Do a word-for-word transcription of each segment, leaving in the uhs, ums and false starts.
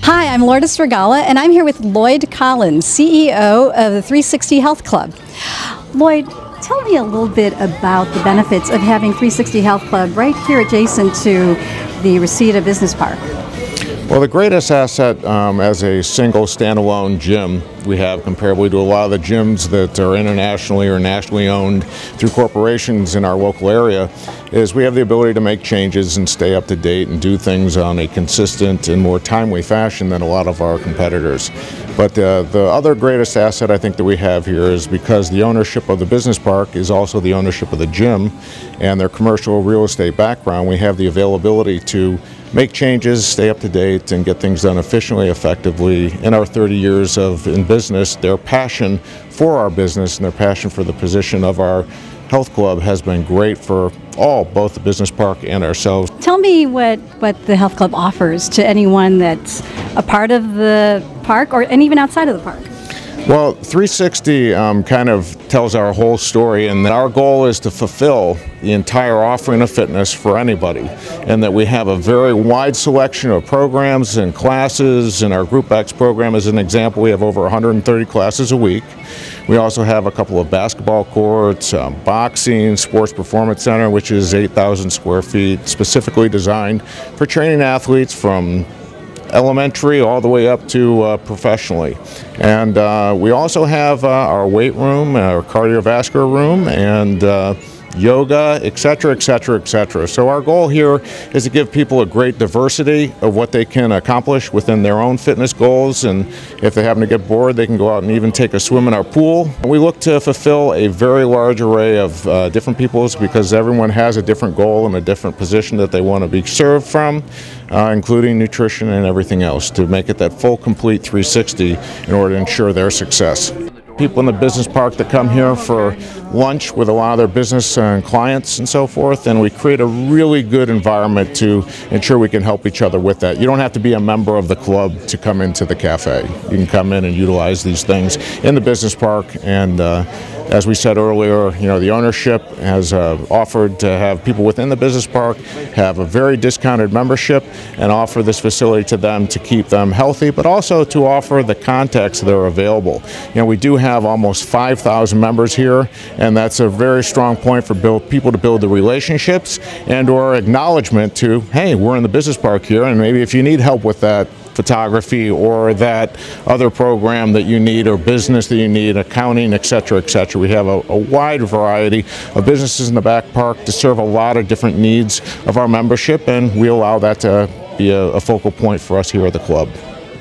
Hi, I'm Lourdes Regala, and I'm here with Lloyd Collins, C E O of the three sixty Health Club. Lloyd, tell me a little bit about the benefits of having three sixty Health Club right here adjacent to the Reseda Business Park. Well, the greatest asset um, as a single standalone gym we have comparably to a lot of the gyms that are internationally or nationally owned through corporations in our local area is we have the ability to make changes and stay up to date and do things on a consistent and more timely fashion than a lot of our competitors. But uh, the other greatest asset I think that we have here is because the ownership of the business park is also the ownership of the gym and their commercial real estate background, we have the availability to make changes, stay up to date, and get things done efficiently, effectively. In our thirty years of in business, their passion for our business and their passion for the position of our health club has been great for all, both the business park and ourselves. Tell me what, what the health club offers to anyone that's a part of the park or and even outside of the park. Well, three sixty um, kind of tells our whole story, and our goal is to fulfill the entire offering of fitness for anybody, and that we have a very wide selection of programs and classes. In our Group X program, as an example, we have over one hundred thirty classes a week. We also have a couple of basketball courts, um, boxing, sports performance center, which is eight thousand square feet, specifically designed for training athletes from elementary all the way up to uh, professionally. And uh, we also have uh, our weight room, our cardiovascular room, and uh, yoga, et cetera, et cetera, et cetera. So our goal here is to give people a great diversity of what they can accomplish within their own fitness goals, and if they happen to get bored, they can go out and even take a swim in our pool. We look to fulfill a very large array of uh, different peoples because everyone has a different goal and a different position that they want to be served from, uh, including nutrition and everything else, to make it that full, complete three sixty in order to ensure their success. People in the business park that come here for lunch with a lot of their business and clients and so forth, and we create a really good environment to ensure we can help each other with that. You don't have to be a member of the club to come into the cafe. You can come in and utilize these things in the business park, and uh, as we said earlier, you know, the ownership has uh, offered to have people within the business park have a very discounted membership and offer this facility to them to keep them healthy, but also to offer the contacts that are available. You know, we do have almost five thousand members here, and that's a very strong point for build, people to build the relationships and or acknowledgement to, hey, we're in the business park here, and maybe if you need help with that photography or that other program that you need or business that you need, accounting, et cetera, et cetera. We have a, a wide variety of businesses in the back park to serve a lot of different needs of our membership, and we allow that to be a, a focal point for us here at the club.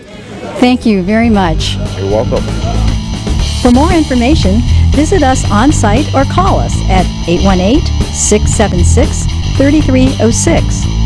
Thank you very much. You're welcome. For more information, visit us on site or call us at eight one eight, six seven six, three three zero six.